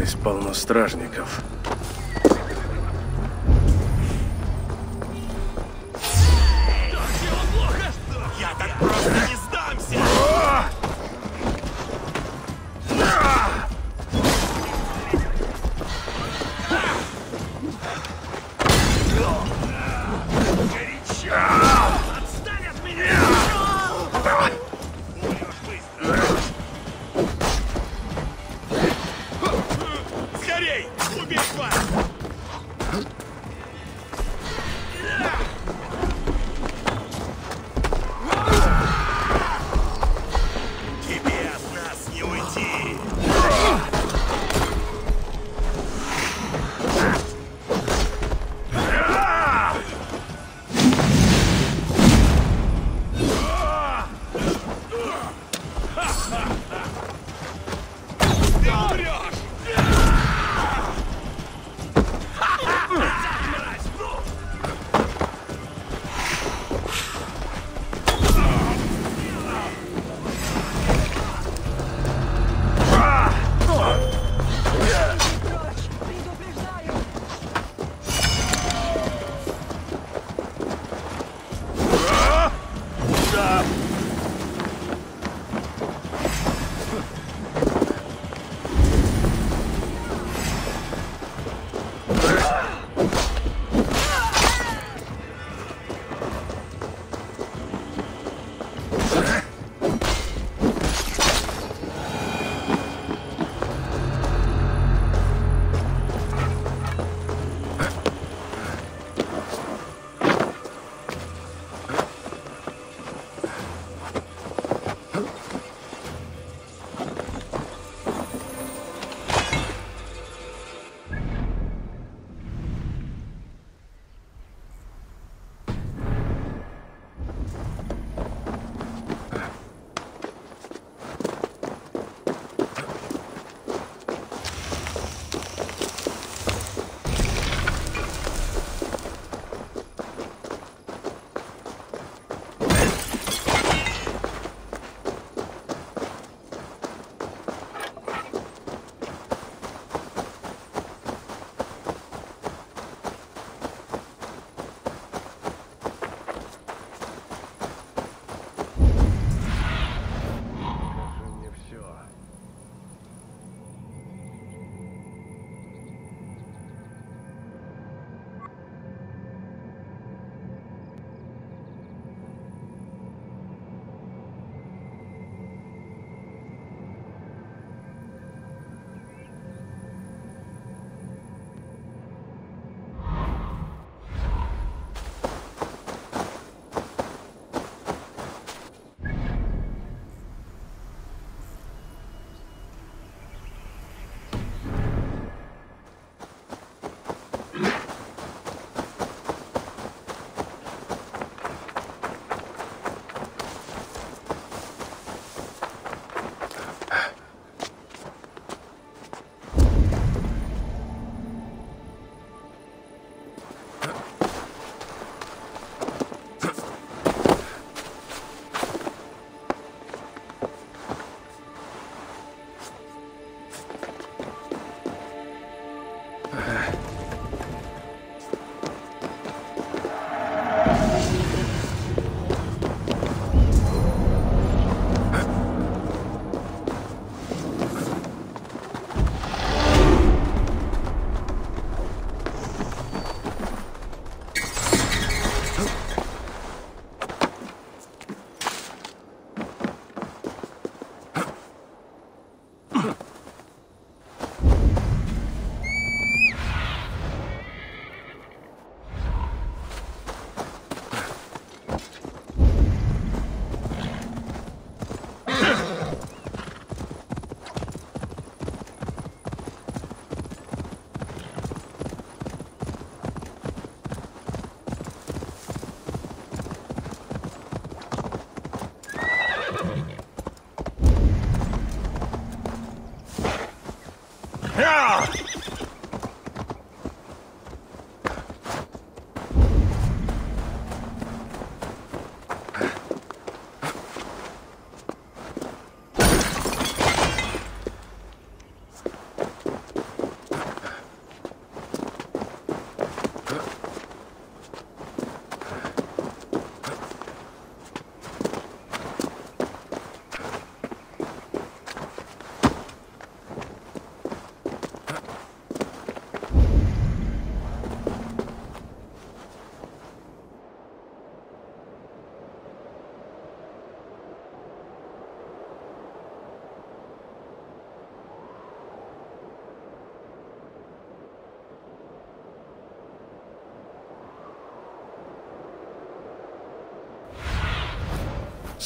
Здесь полно стражников. Я так просто не сдамся! Горячо! Отстань от меня! Умрешь быстро! Скорей! Убей тварь! Тебе от нас не уйти! Ты умрешь! Мразь, ну! Предупреждаю!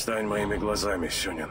Стань моими глазами, Сюнин.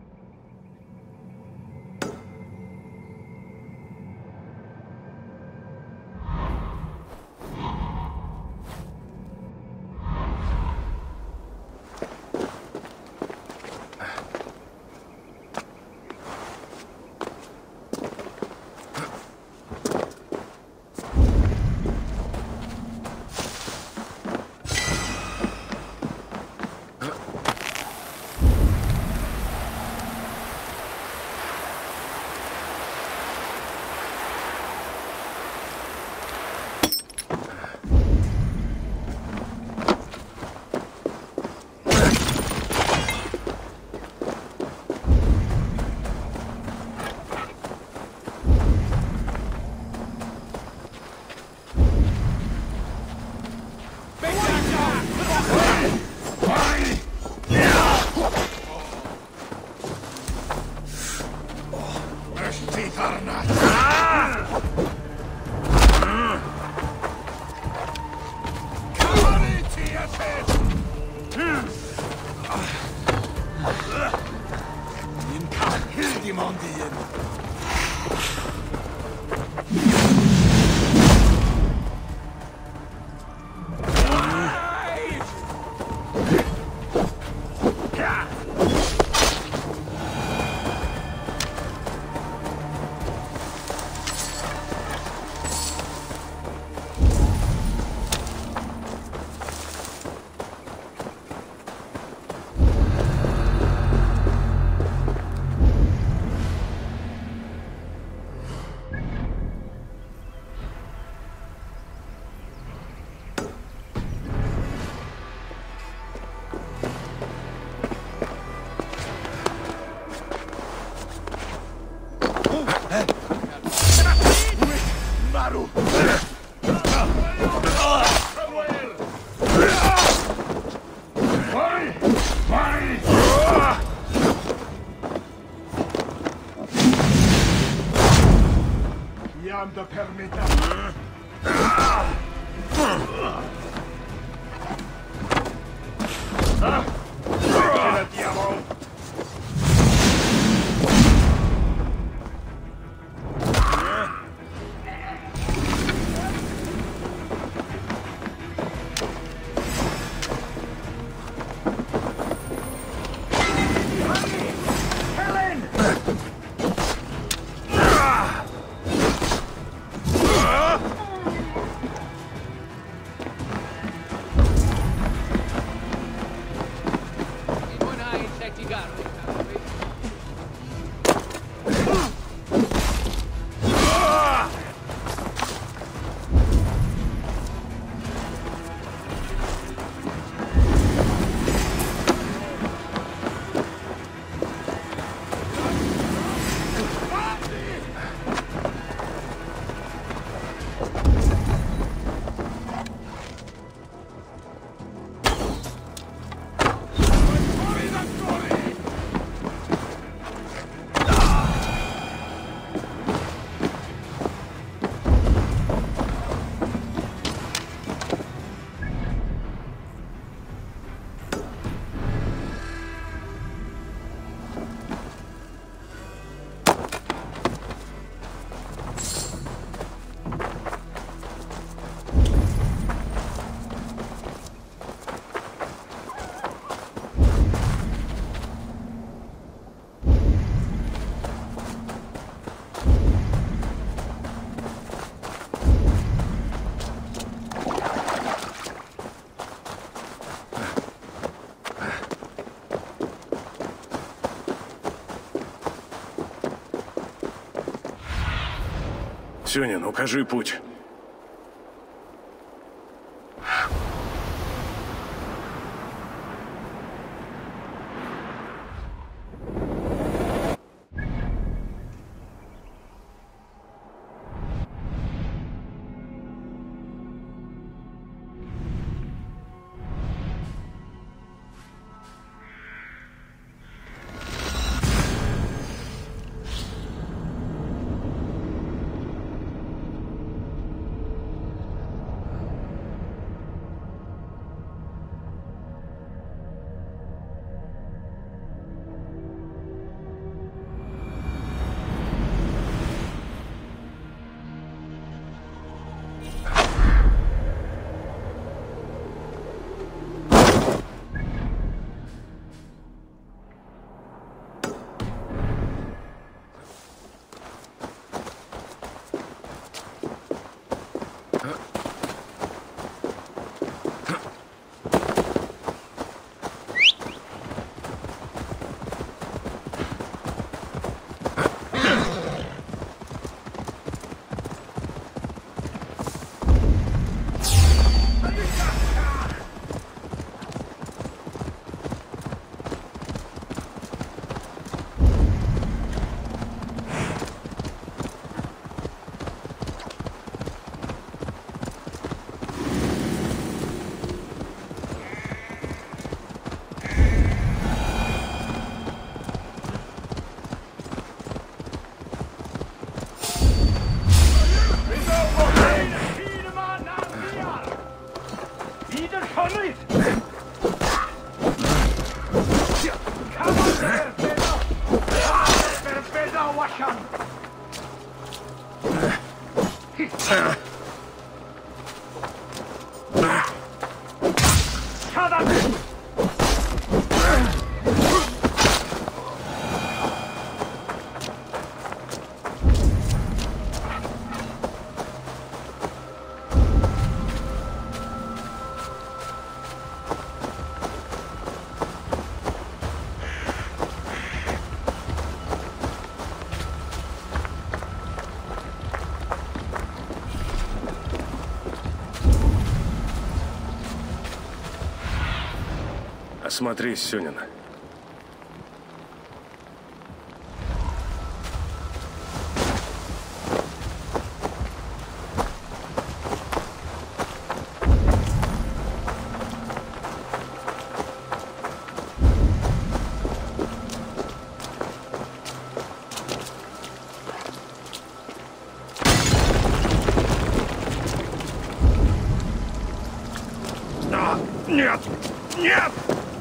Сюнин, укажи путь. waschen! Shut up! Осмотрись, Сюнин. Нет! Нет!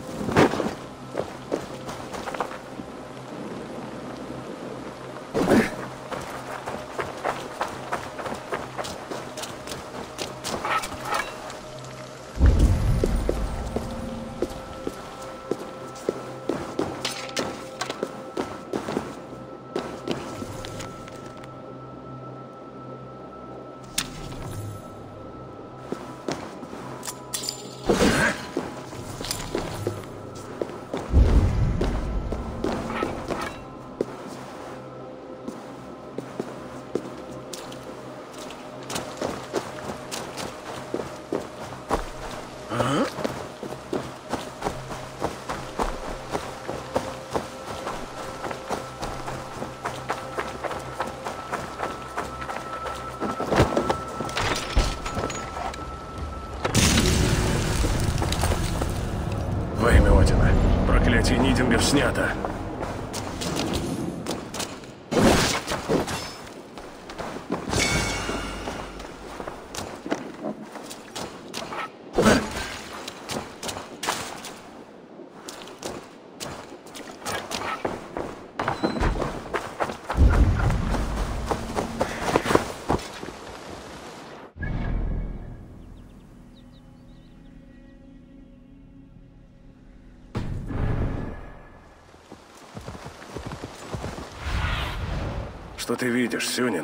Во имя Одина. Проклятие Нидингов снято. Что ты видишь, Сюнин?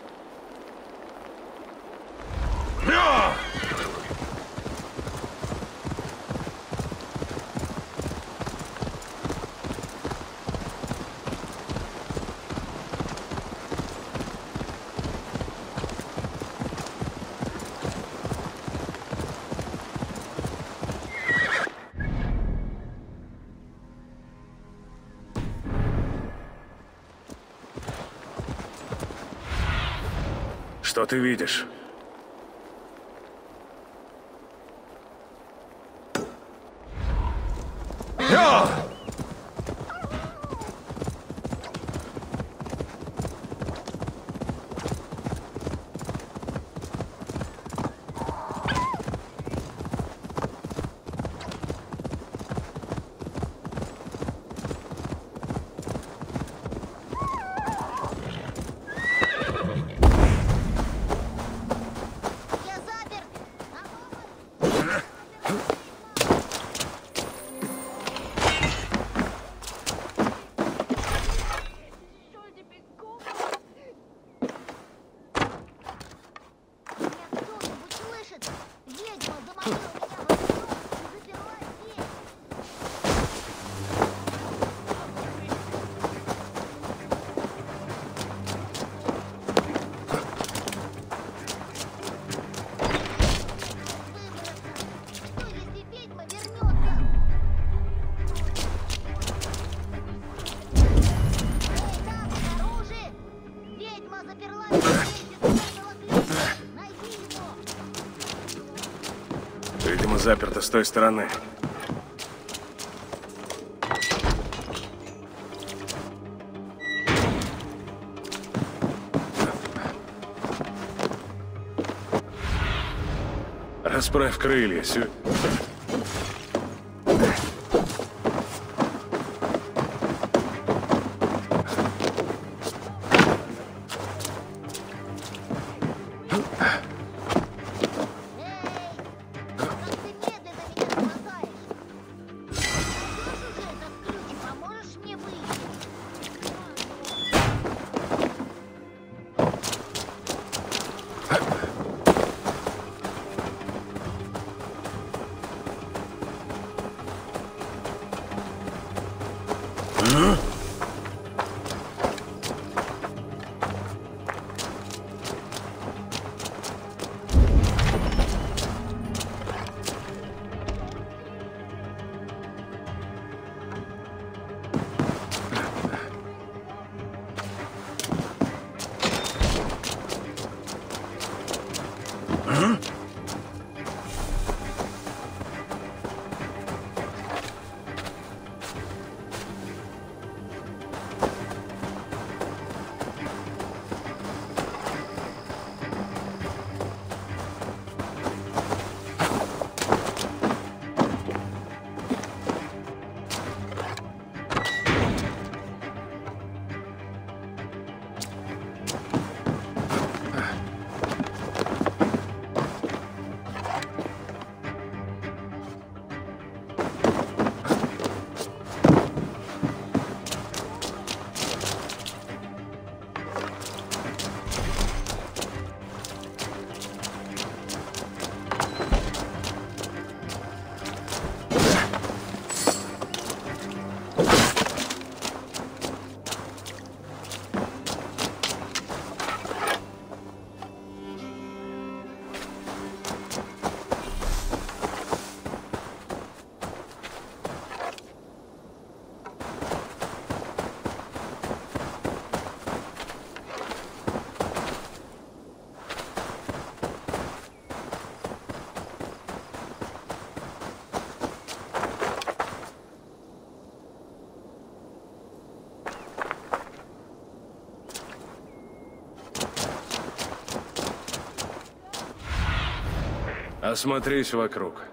Что ты видишь? Видимо, заперто с той стороны. Расправь крылья, Сю. Осмотрись вокруг.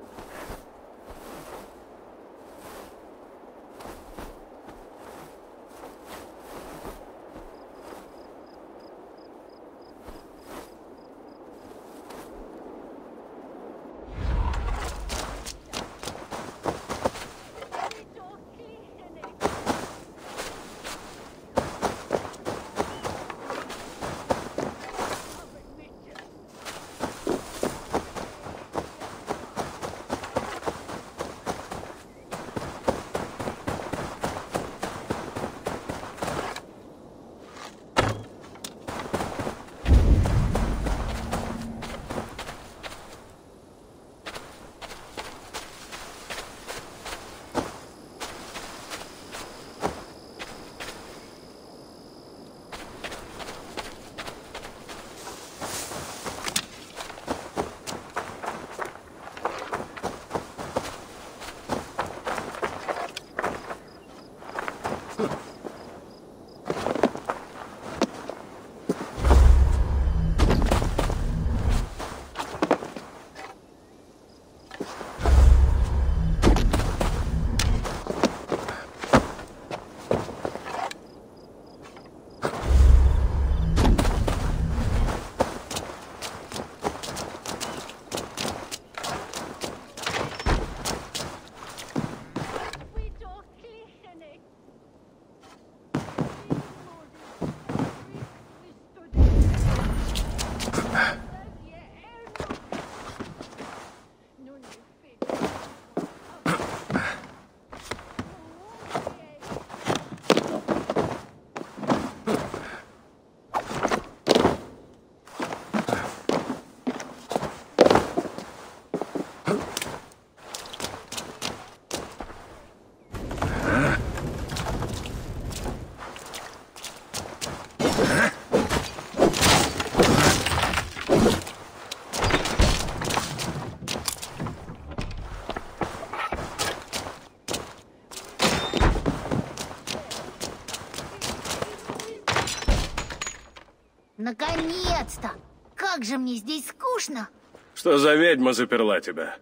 Наконец-то! Как же мне здесь скучно! Что за ведьма заперла тебя?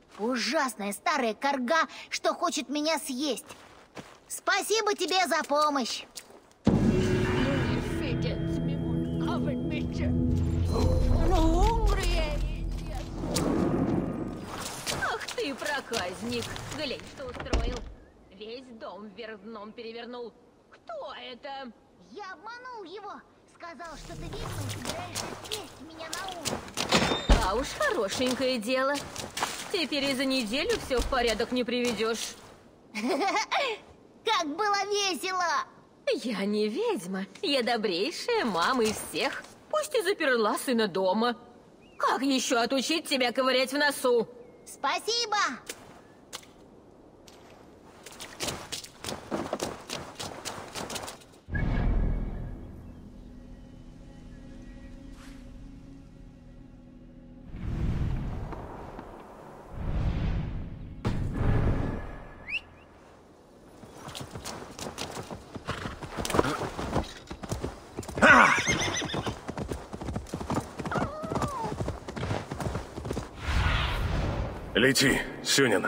Ужасная старая карга, что хочет меня съесть. Спасибо тебе за помощь. Ах ты, проказник! Глянь, что устроил. Весь дом вверх дном перевернул. Кто это? Я обманул его. Сказал, что ты ведьма и собираешься съесть меня на ужин. А уж хорошенькое дело. Теперь и за неделю все в порядок не приведешь. Как было весело! Я не ведьма. Я добрейшая мама из всех. Пусть и заперла сына дома. Как еще отучить тебя ковырять в носу? Спасибо! Лети, Сюнин.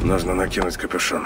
Нужно накинуть капюшон.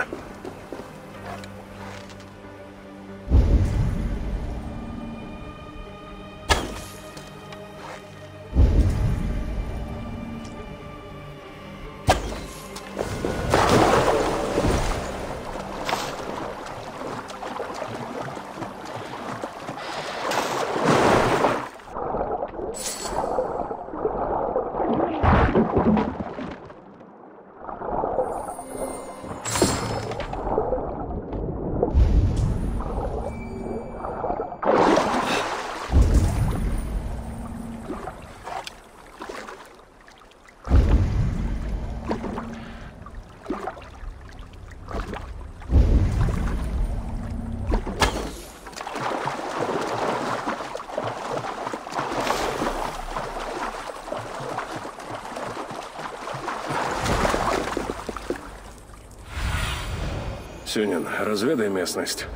Сюнин, разведай местность.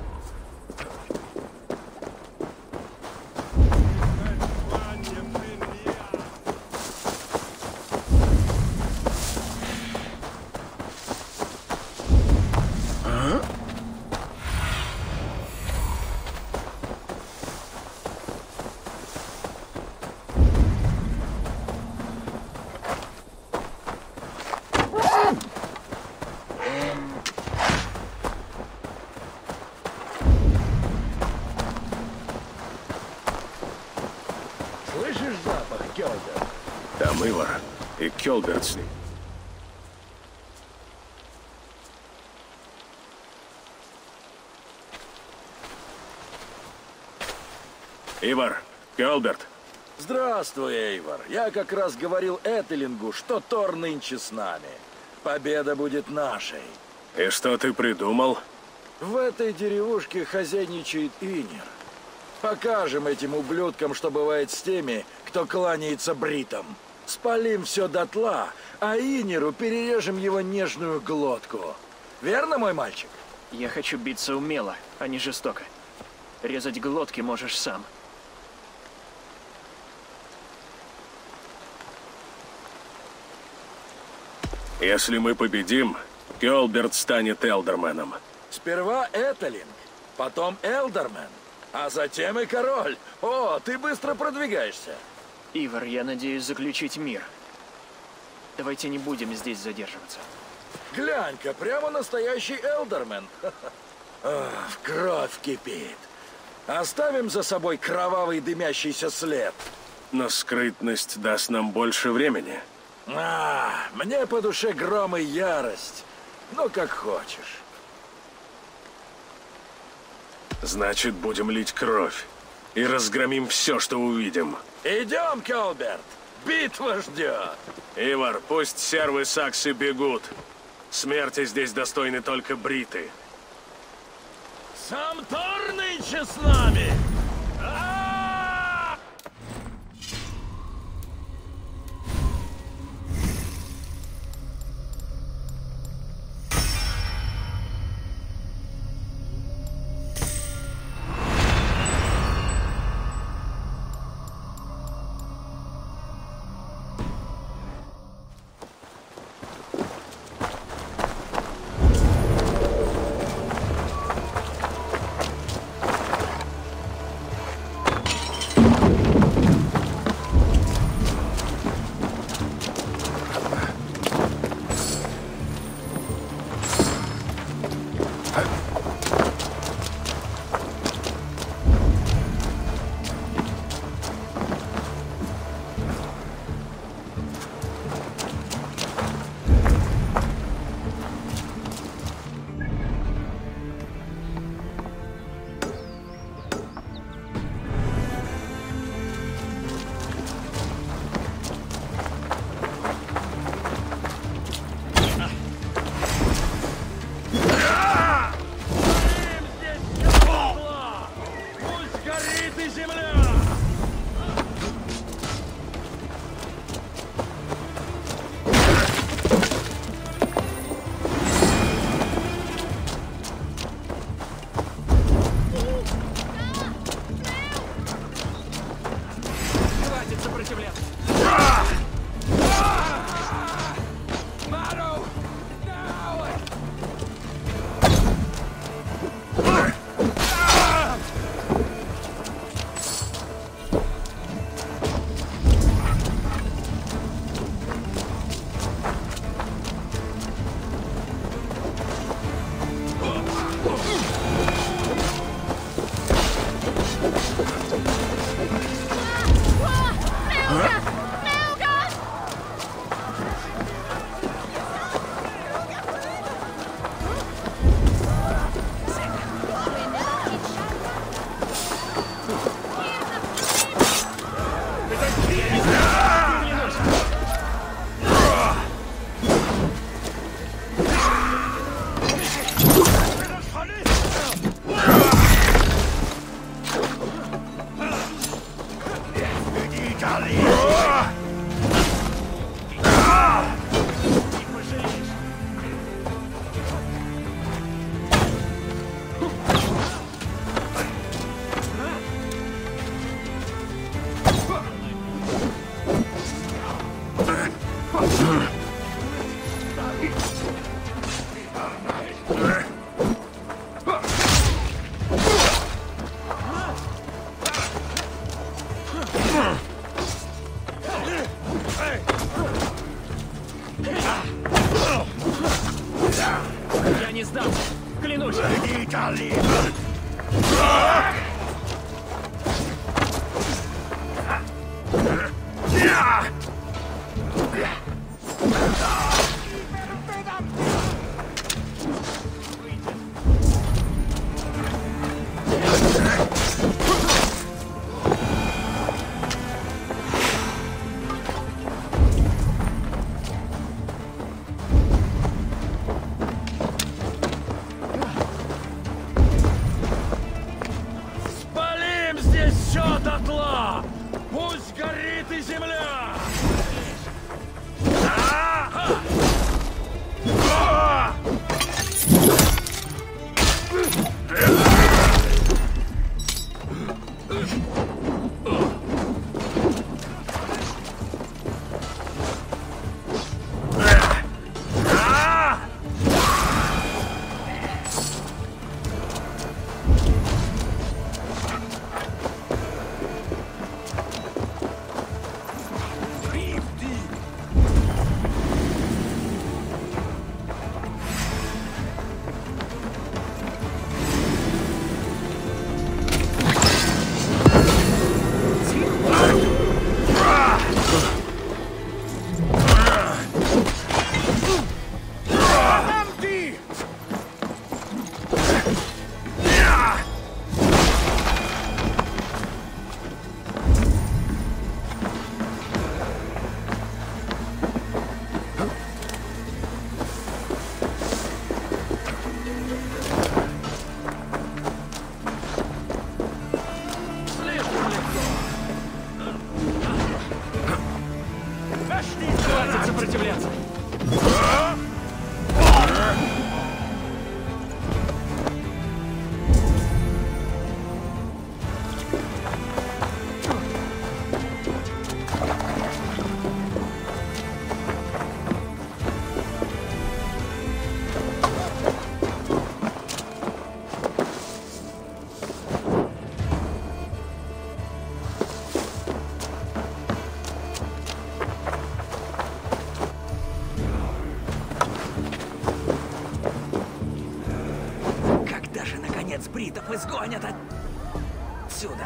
Слышишь запах, Кёлдер? Там Ивар и Кёлберт с ним. Ивар, Кёлберт. Здравствуй, Эйвор. Я как раз говорил Этелингу, что Тор нынче с нами. Победа будет нашей. И что ты придумал? В этой деревушке хозяйничает Инер. Покажем этим ублюдкам, что бывает с теми, кто кланяется бритам. Спалим все дотла, а Инеру перережем его нежную глотку. Верно, мой мальчик? Я хочу биться умело, а не жестоко. Резать глотки можешь сам. Если мы победим, Кёлберт станет Элдерменом. Сперва Этелинг, потом Элдермен, а затем и король. О, ты быстро продвигаешься. Ивар, я надеюсь заключить мир. Давайте не будем здесь задерживаться. Глянь-ка, прямо настоящий Элдермен. В кровь кипит. Оставим за собой кровавый дымящийся след. Но скрытность даст нам больше времени. Мне по душе гром и ярость. Ну, как хочешь. Значит, будем лить кровь. И разгромим все, что увидим. Идем, Кёлберт. Битва ждет. Ивар, пусть сервы саксы бегут. Смерти здесь достойны только бриты. Сам Тор нынче с нами! Я не сдамся! Клянусь! Иди, калибр! Спалим здесь все дотла! Пусть горит и земля! Хватит сопротивляться! Когда же, наконец, бритов изгонят отсюда?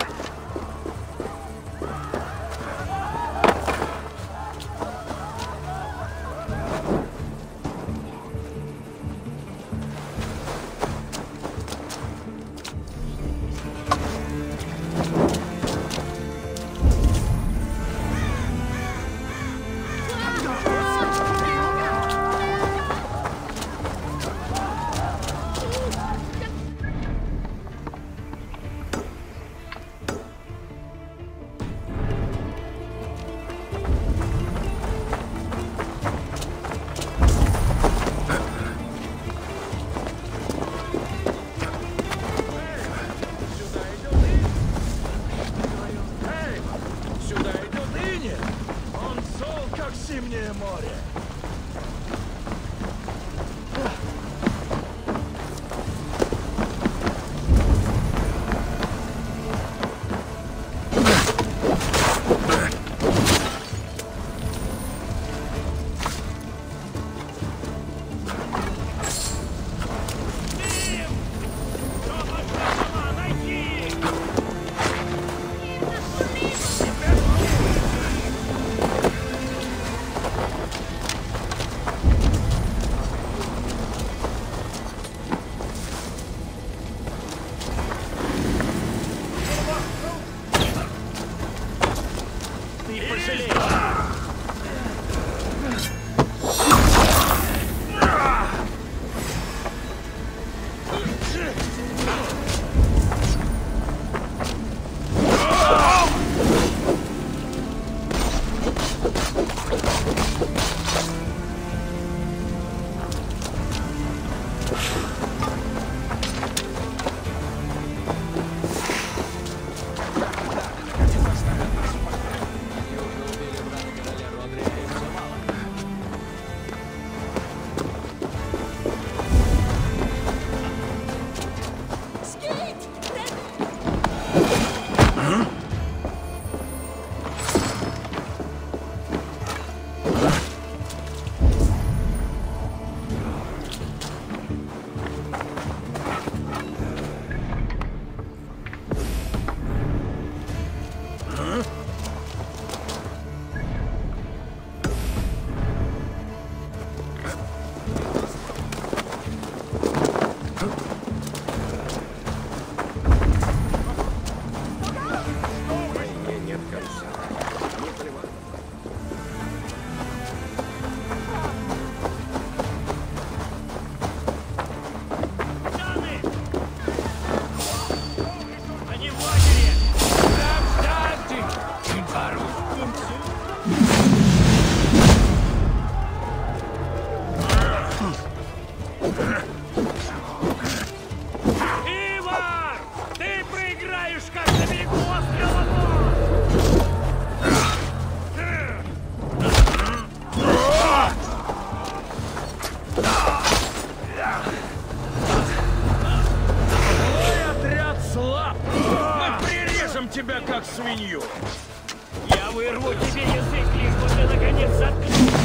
тебя как свинью! Я вырву тебе язык, лишь бы ты наконец заткнулся.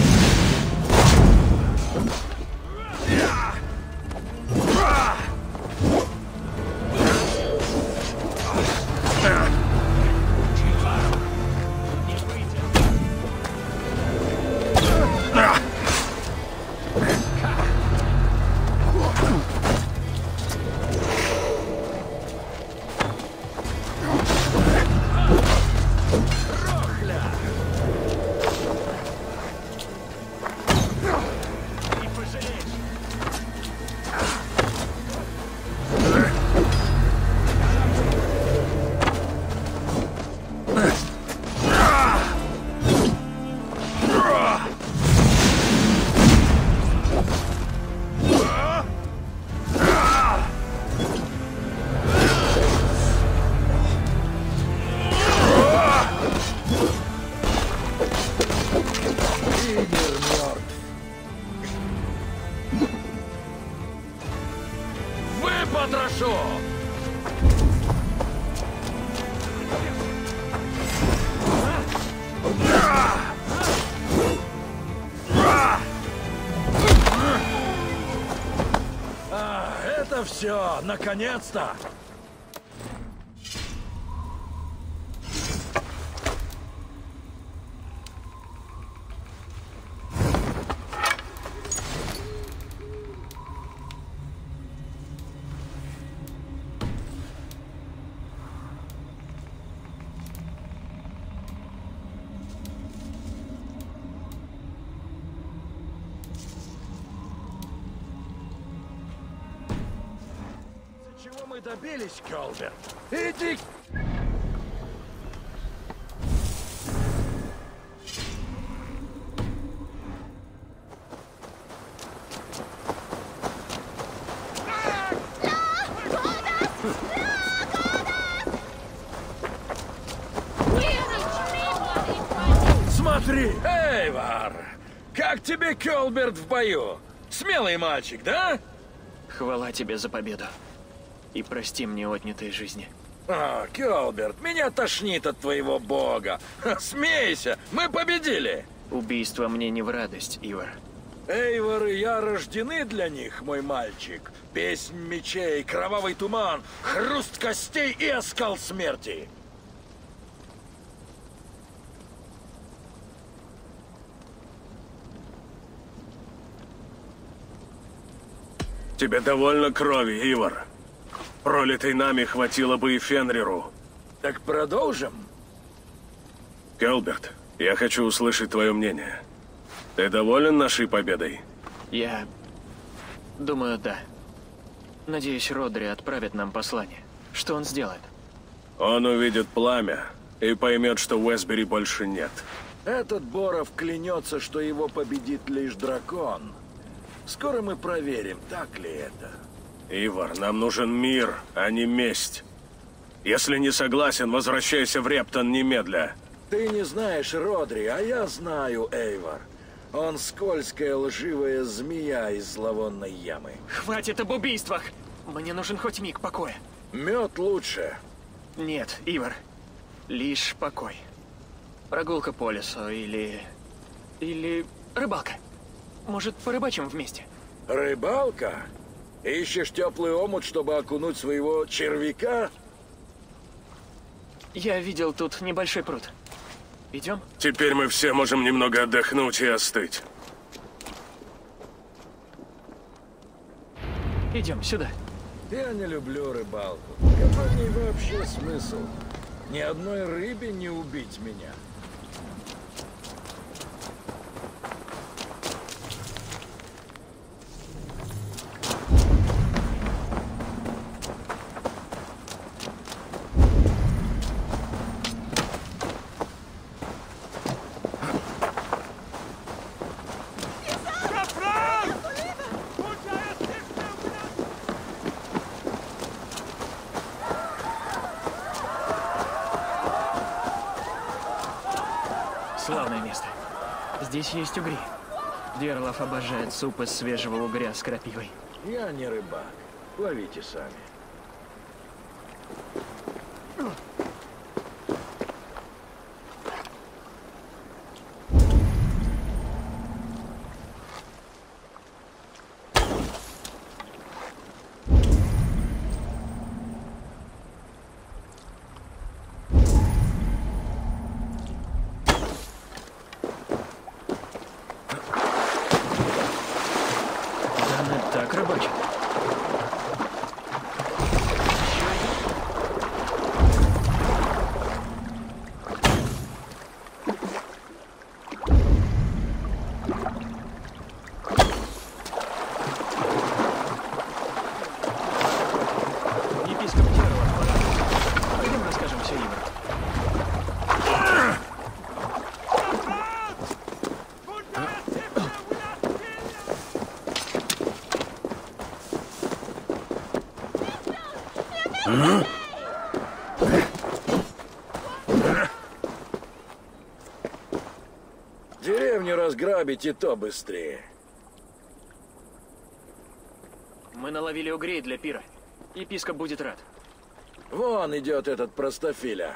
Потрошу! Это все, наконец-то! Чего мы добились, Колберт? Иди! Смотри, Эйвор! Как тебе Колберт в бою? Смелый мальчик, да? Хвала тебе за победу. И прости мне отнятые жизни. Колберт, меня тошнит от твоего бога. Смейся, мы победили. Убийство мне не в радость, Ивар. Эйвор и я рождены для них, мой мальчик. Песнь мечей, кровавый туман, хруст костей и оскал смерти. Тебе довольно крови, Ивар. Пролитой нами хватило бы и Фенриру. Так продолжим? Колберт, я хочу услышать твое мнение. Ты доволен нашей победой? Я думаю, да. Надеюсь, Родри отправит нам послание. Что он сделает? Он увидит пламя и поймет, что Уэсбери больше нет. Этот Боров клянется, что его победит лишь дракон. Скоро мы проверим, так ли это. Ивар, нам нужен мир, а не месть. Если не согласен, возвращайся в Рептон немедля. Ты не знаешь Родри, а я знаю Эйвор. Он скользкая лживая змея из зловонной ямы. Хватит об убийствах! Мне нужен хоть миг покоя. Мед лучше. Нет, Ивар. Лишь покой. Прогулка по лесу или рыбалка. Может, порыбачим вместе? Рыбалка? Ищешь теплый омут, чтобы окунуть своего червяка? Я видел тут небольшой пруд. Идем? Теперь мы все можем немного отдохнуть и остыть. Идем сюда. Я не люблю рыбалку. Какой в ней вообще смысл? Ни одной рыбе не убить меня. Славное место. Здесь есть угри. Дерлов обожает суп из свежего угря с крапивой. Я не рыбак. Ловите сами. Она так рыбачит. Епископ Дерлов, пора. Пойдем расскажем все Ивару. Деревню разграбить и то быстрее. Мы наловили угрей для пира. Епископ будет рад. Вон идет этот простофиля.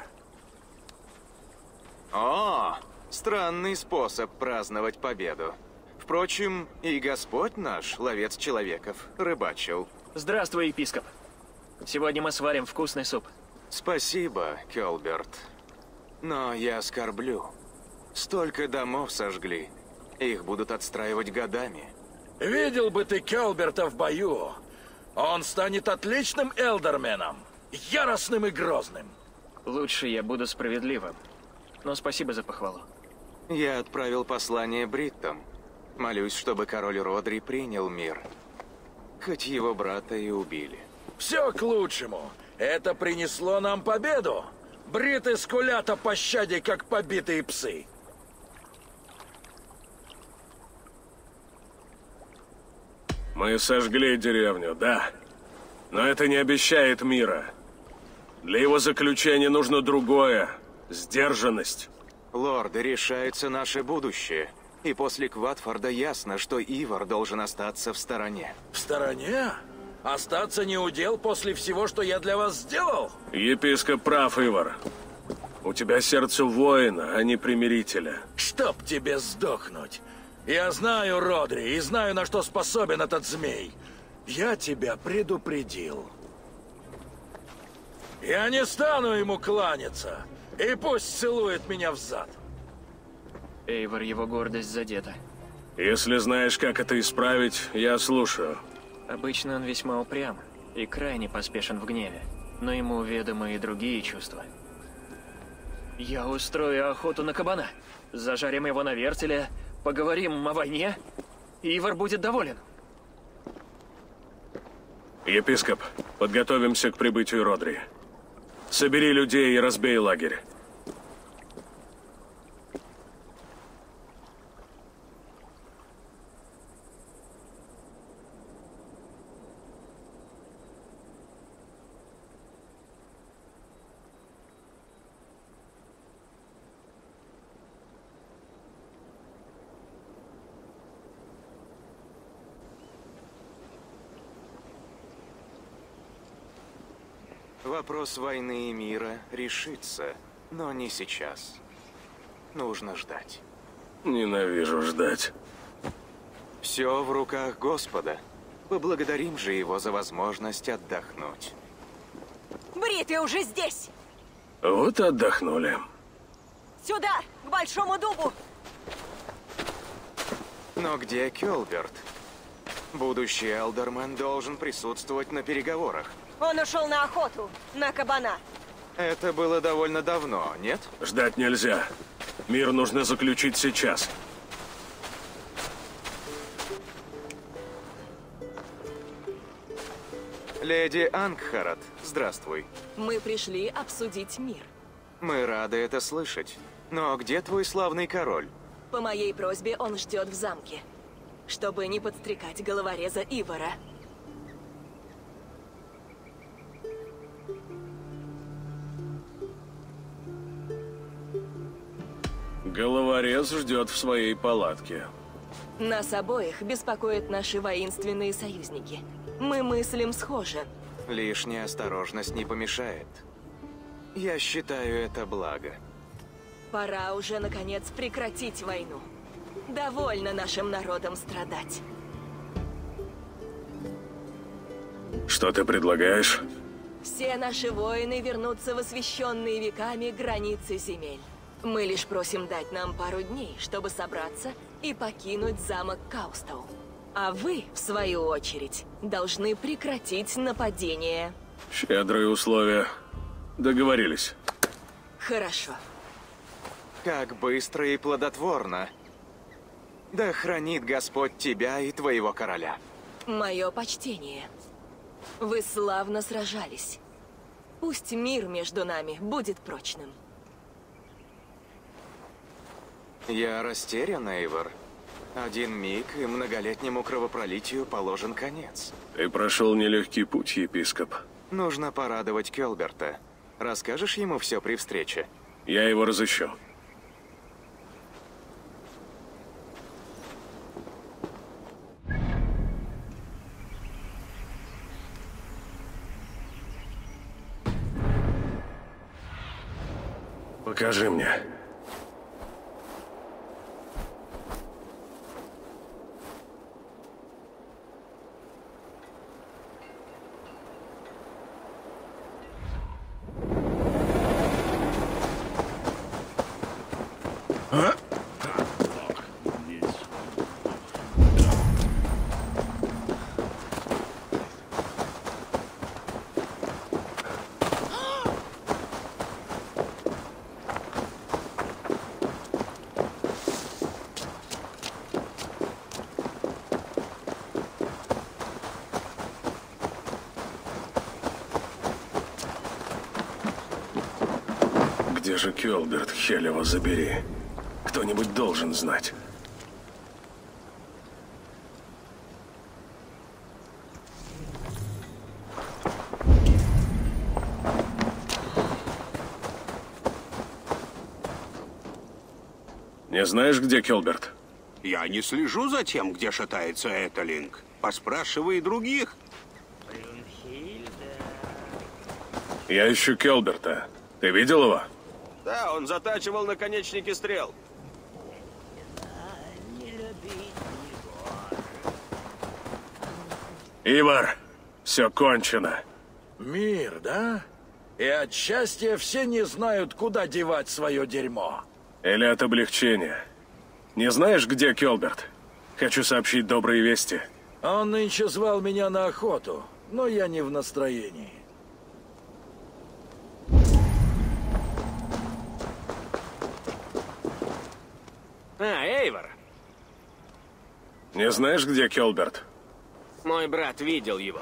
О, странный способ праздновать победу. Впрочем, и Господь наш, ловец человеков, рыбачил. Здравствуй, епископ. Сегодня мы сварим вкусный суп. Спасибо, Келберт. Но я скорблю. Столько домов сожгли. Их будут отстраивать годами. Видел бы ты Келберта в бою. Он станет отличным элдерменом. Яростным и грозным. Лучше я буду справедливым. Но спасибо за похвалу. Я отправил послание бриттам. Молюсь, чтобы король Родри принял мир. Хоть его брата и убили. Все к лучшему. Это принесло нам победу. Бриты скулят о пощаде, как побитые псы. Мы сожгли деревню, да. Но это не обещает мира. Для его заключения нужно другое. Сдержанность. Лорды, решается наше будущее. И после Кватфорда ясно, что Ивар должен остаться в стороне. В стороне? Остаться не удел после всего, что я для вас сделал? Епископ прав, Ивар. У тебя сердце воина, а не примирителя. Чтоб тебе сдохнуть. Я знаю Родри и знаю, на что способен этот змей. Я тебя предупредил. Я не стану ему кланяться. И пусть целует меня в зад. Эйвор, его гордость задета. Если знаешь, как это исправить, я слушаю. Обычно он весьма упрям и крайне поспешен в гневе. Но ему ведомы и другие чувства. Я устрою охоту на кабана. Зажарим его на вертеле, поговорим о войне, и Ивар будет доволен. Епископ, подготовимся к прибытию Родри. Собери людей и разбей лагерь. Вопрос войны и мира решится, но не сейчас. Нужно ждать. Ненавижу ждать. Все в руках Господа. Поблагодарим же его за возможность отдохнуть. Бриты уже здесь! Вот и отдохнули. Сюда, к Большому Дубу! Но где Келберт? Будущий Элдермен должен присутствовать на переговорах. Он ушел на охоту, на кабана. Это было довольно давно, нет? Ждать нельзя. Мир нужно заключить сейчас. Леди Ангхарат, здравствуй. Мы пришли обсудить мир. Мы рады это слышать. Но где твой славный король? По моей просьбе он ждет в замке, чтобы не подстрекать головореза Ивара. Головорез ждет в своей палатке. Нас обоих беспокоят наши воинственные союзники. Мы мыслим схоже. Лишняя осторожность не помешает. Я считаю это благо. Пора уже, наконец, прекратить войну. Довольно нашим народам страдать. Что ты предлагаешь? Все наши воины вернутся в освященные веками границы земель. Мы лишь просим дать нам пару дней, чтобы собраться и покинуть замок Каустоу. А вы, в свою очередь, должны прекратить нападение. Щедрые условия. Договорились. Хорошо. Как быстро и плодотворно. Да хранит Господь тебя и твоего короля. Мое почтение. Вы славно сражались. Пусть мир между нами будет прочным. Я растерян, Эйвор. Один миг, и многолетнему кровопролитию положен конец. Ты прошел нелегкий путь, епископ. Нужно порадовать Келберта. Расскажешь ему все при встрече? Я его разыщу. Покажи мне. Где же Келберт, хель его забери? Кто-нибудь должен знать. Не знаешь, где Келберт? Я не слежу за тем, где шатается Этелинг. Поспрашивай других. Я ищу Келберта. Ты видел его? Да, он затачивал наконечники стрел. Ивар, все кончено. Мир, да? И от счастья все не знают, куда девать свое дерьмо. Или от облегчения. Не знаешь, где Келберт? Хочу сообщить добрые вести. Он нынче звал меня на охоту, но я не в настроении. Эйвор. Не знаешь, где Келберт? Мой брат видел его.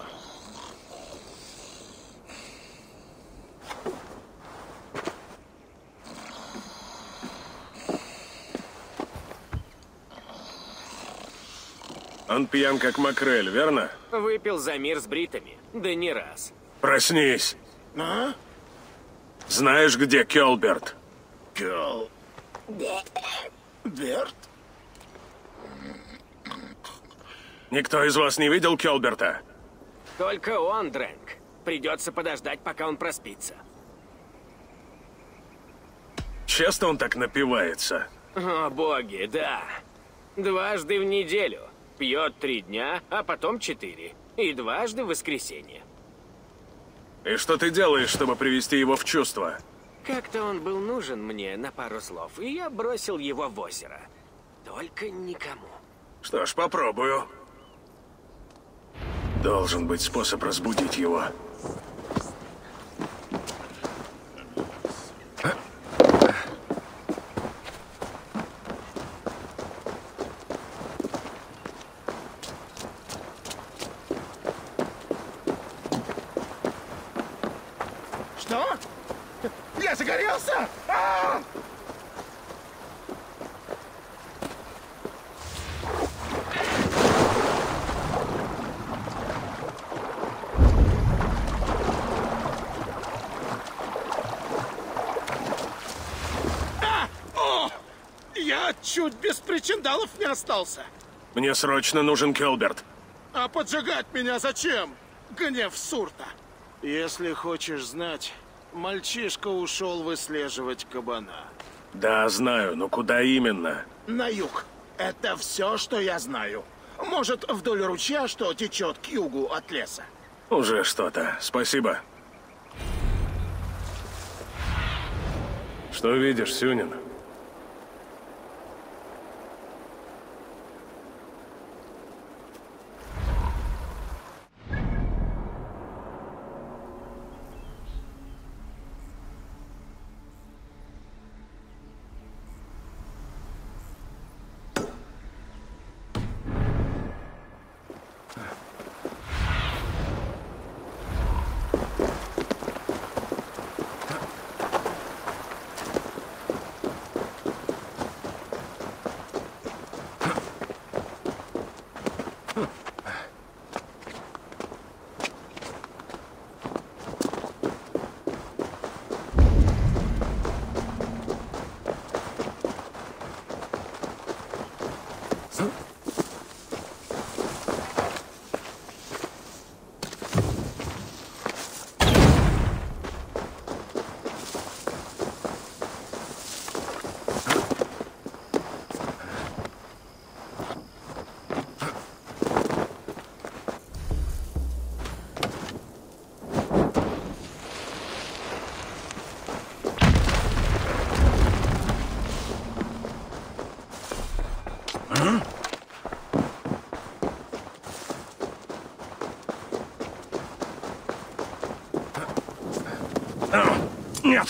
Он пьян, как макрель, верно? Выпил за мир с бритами. Да не раз. Проснись. А? Знаешь, где Келберт? Берт? Никто из вас не видел Келберта? Только он, Дрэнк. Придется подождать, пока он проспится. Часто он так напивается? О, боги, да. Дважды в неделю. Пьет 3 дня, а потом 4. И дважды в воскресенье. И что ты делаешь, чтобы привести его в чувство? Как-то он был нужен мне на пару слов, и я бросил его в озеро. Только никому. Что ж, попробую. Должен быть способ разбудить его. Что? Я загорелся! А! Я чуть без причиндалов не остался. Мне срочно нужен Келберт. А поджигать меня зачем? Гнев Сурта. Если хочешь знать, мальчишка ушел выслеживать кабана. Да, знаю, но куда именно? На юг. Это все, что я знаю. Может, вдоль ручья, что течет к югу от леса. Уже что-то. Спасибо. Что видишь, Сюнин? Нет!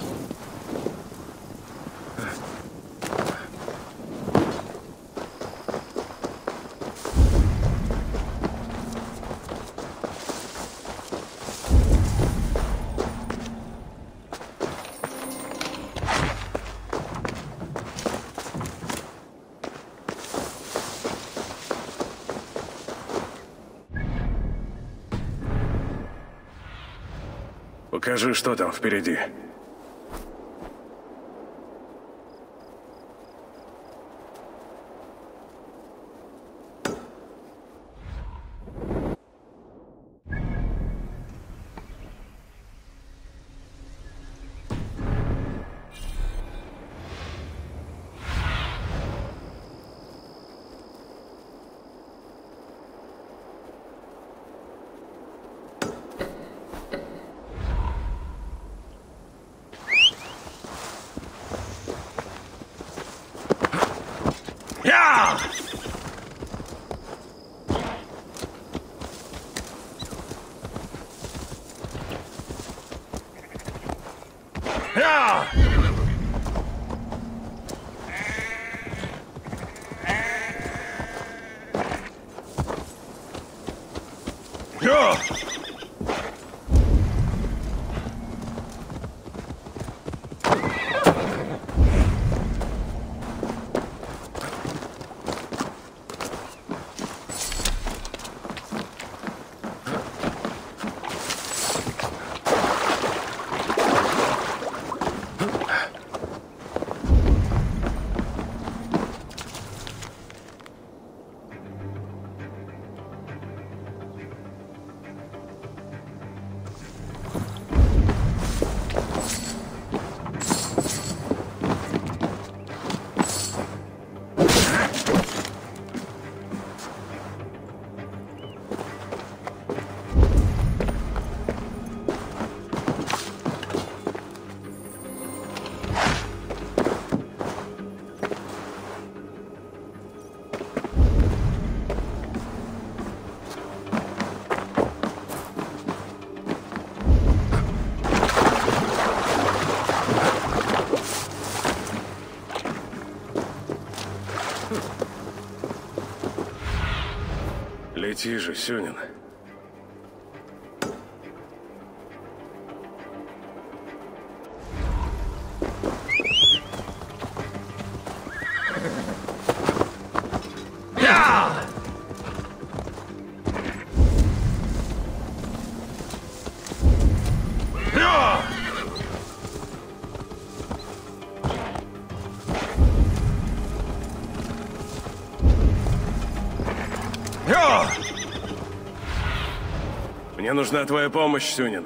Покажи, что там впереди. Я! Я! Я! Лети же, Сюнин. Мне нужна твоя помощь, Сюнин.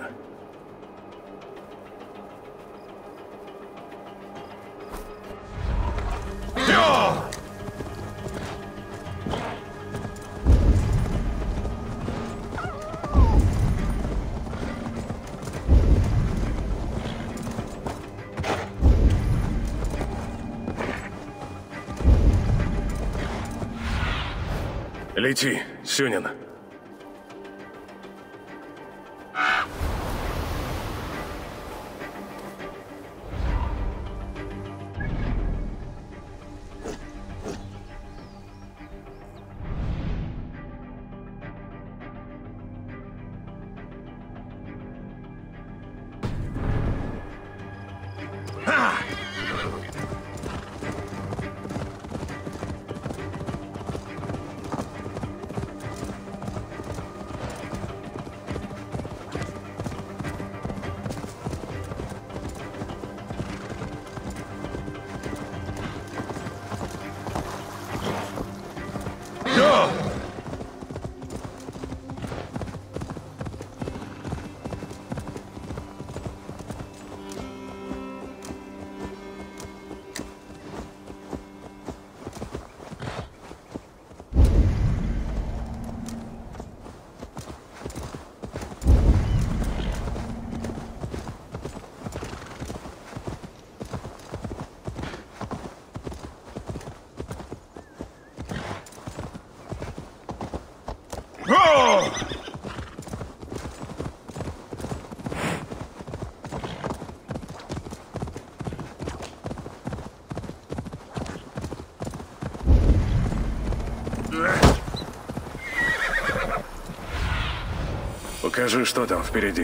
Лети, Сюнин. Покажи, что там впереди.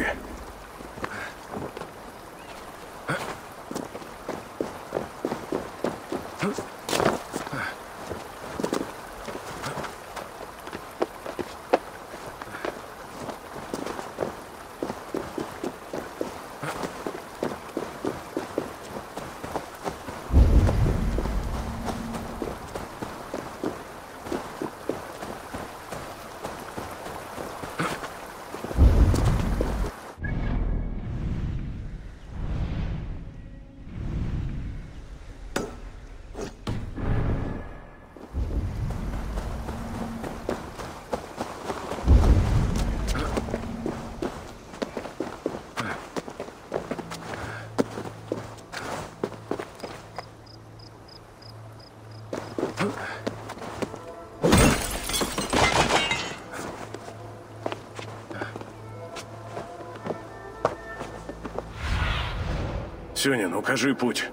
Сюнин, укажи путь.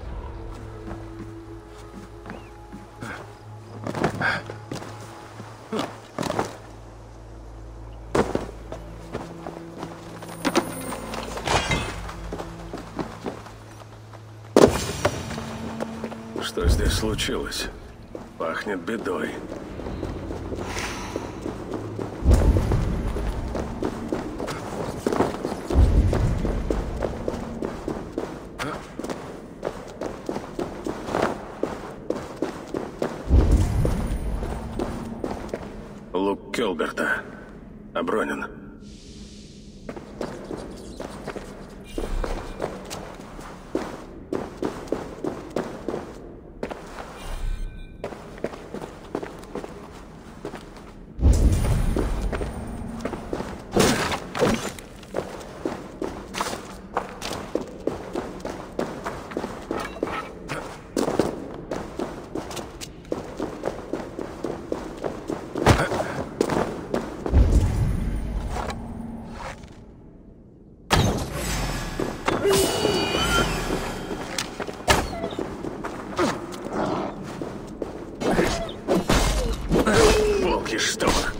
Что здесь случилось? Пахнет бедой. Лук Келберта. Обронен. Волки, что их?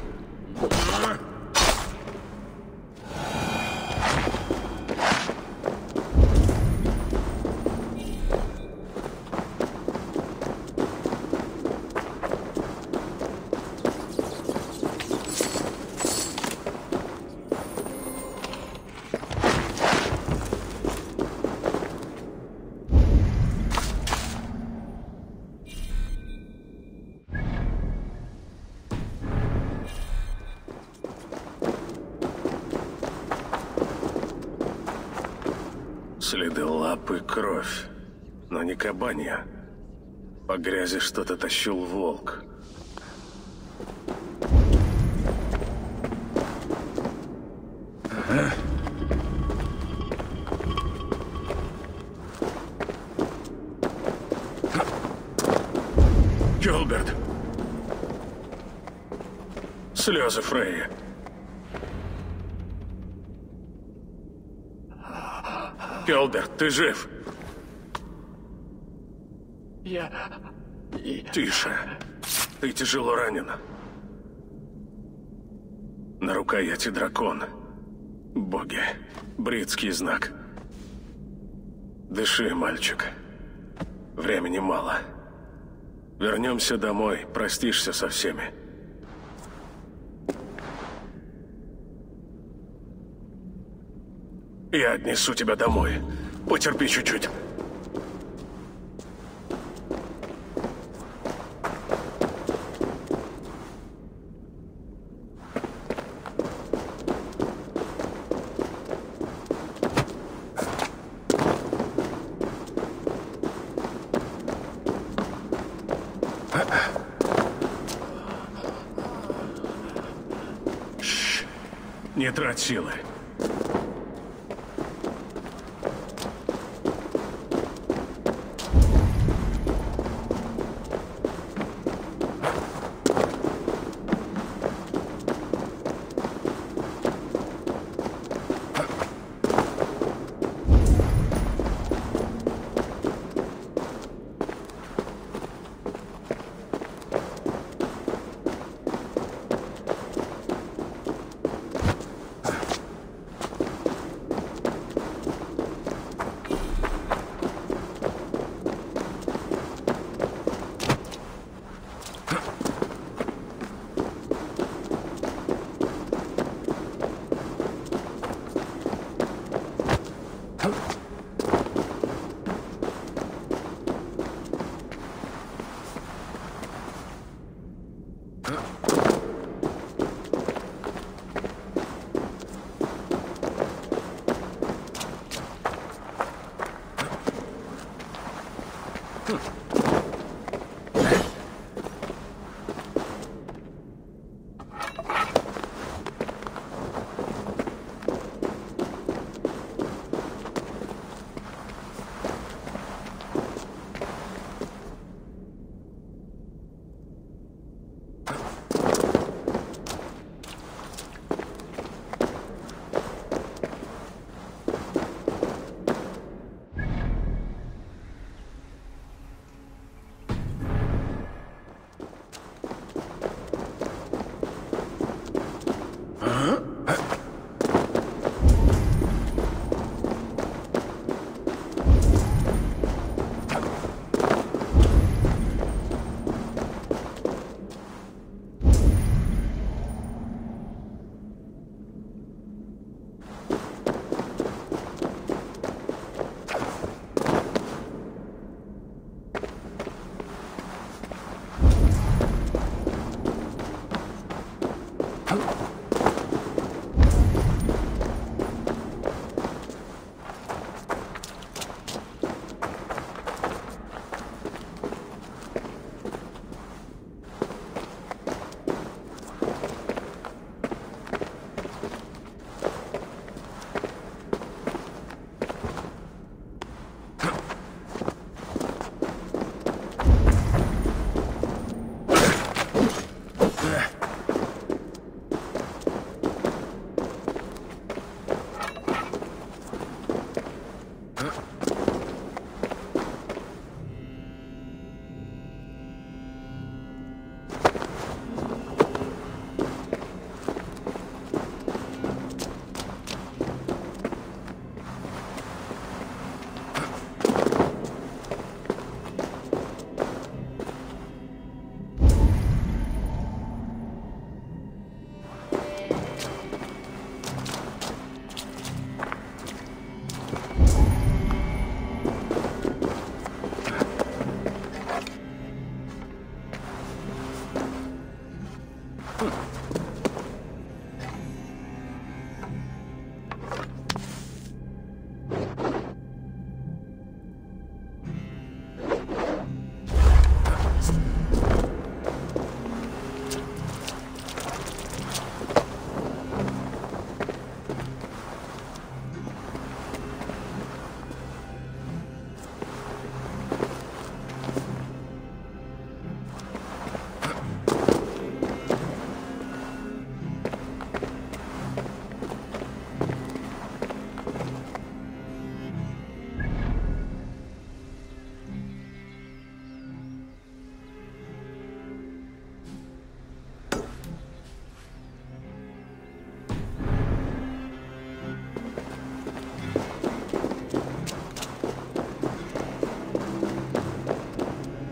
Следы лап и кровь, но не кабанья. По грязи что-то тащил волк. Ага. Келберт! Слезы Фрейя. Келберт, ты жив? Тише. Ты тяжело ранен. На рукояти дракон. Боги. Бритский знак. Дыши, мальчик. Времени мало. Вернемся домой, простишься со всеми. Я отнесу тебя домой. Потерпи чуть-чуть. Шш. Не трать силы.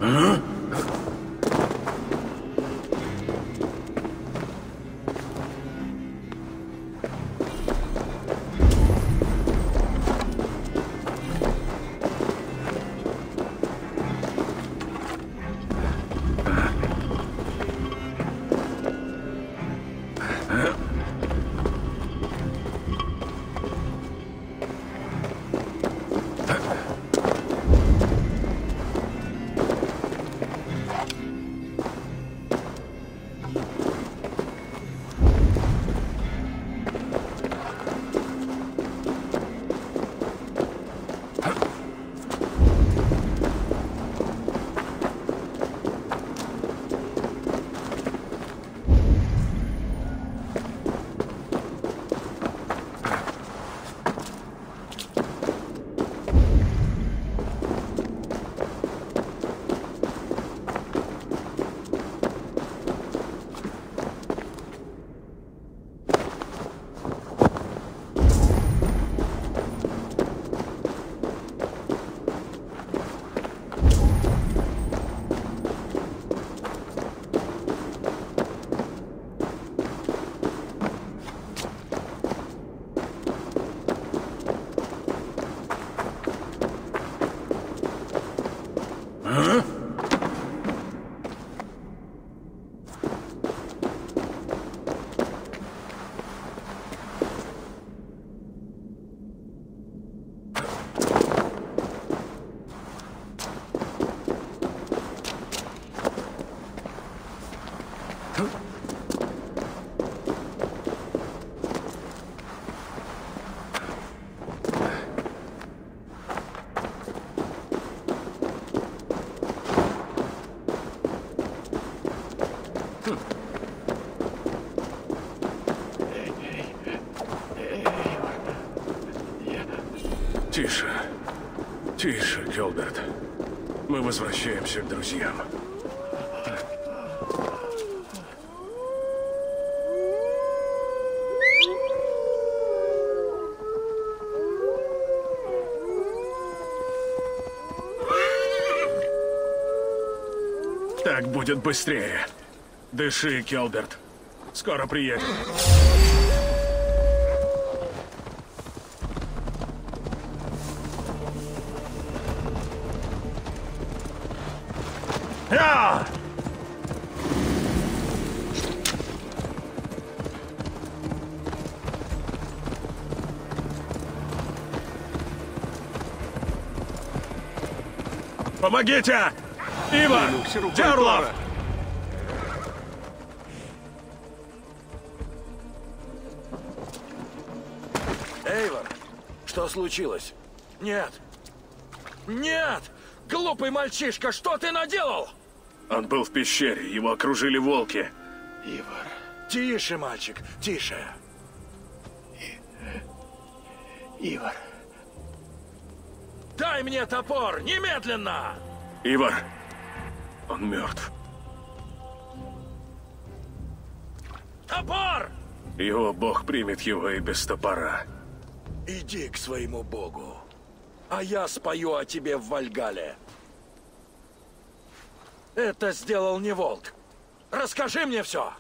Тише. Тише, Гилберт. Мы возвращаемся к друзьям. Так будет быстрее. Дыши, Гилберт. Скоро приедем. Помогите! Ива! Дярлов! Эйвор, что случилось? Нет! Нет! Глупый мальчишка, что ты наделал? Он был в пещере, его окружили волки. Ивар. Тише, мальчик, тише. Ивар. Дай мне топор, немедленно! Ивар, он мертв. Топор! Его бог примет его и без топора. Иди к своему богу, а я спою о тебе в Вальгале. Это сделал не волк. Расскажи мне все.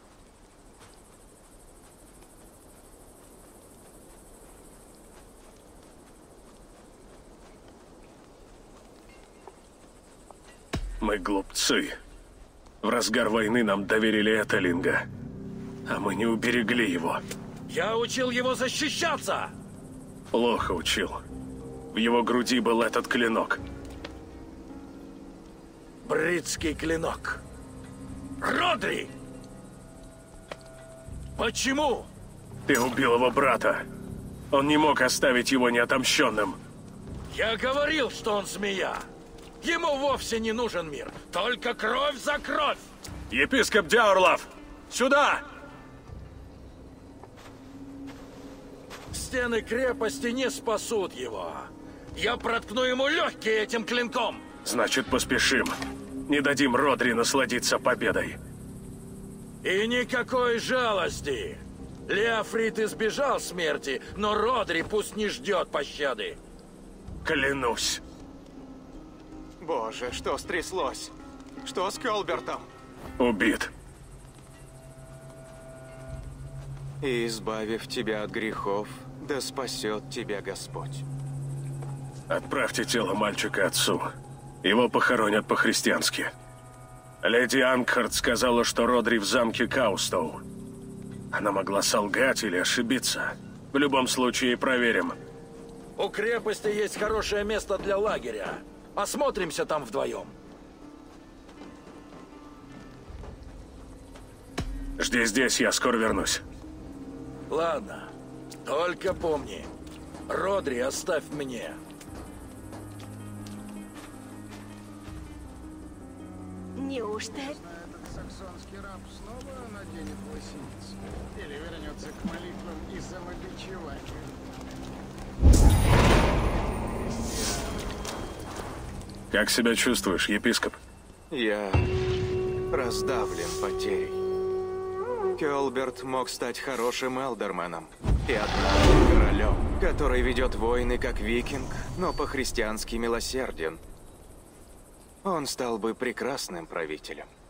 Мы глупцы. В разгар войны нам доверили Этелинга, а мы не уберегли его. Я учил его защищаться! Плохо учил. В его груди был этот клинок. Бритский клинок. Родри! Почему? Ты убил его брата. Он не мог оставить его неотомщенным. Я говорил, что он змея. Ему вовсе не нужен мир. Только кровь за кровь. Епископ Дярлов! Сюда! Стены крепости не спасут его. Я проткну ему легкие этим клинком. Значит, поспешим. Не дадим Родри насладиться победой. И никакой жалости. Леофрит избежал смерти, но Родри пусть не ждет пощады. Клянусь. Боже, что стряслось? Что с Кёлбертом? Убит. И избавив тебя от грехов, да спасет тебя Господь. Отправьте тело мальчика отцу. Его похоронят по-христиански. Леди Ангхард сказала, что Родри в замке Каустоу. Она могла солгать или ошибиться. В любом случае, проверим. У крепости есть хорошее место для лагеря. Осмотримся там вдвоем. Жди здесь, я скоро вернусь. Ладно, только помни, Родри оставь мне. Неужто? Этот саксонский раб снова наденет лосиниц? Или вернется к молитвам и самобичеванию? Как себя чувствуешь, епископ? Я раздавлен потерей. Кёлберт мог стать хорошим элдерменом и однажды королем, который ведет войны как викинг, но по-христиански милосерден. Он стал бы прекрасным правителем.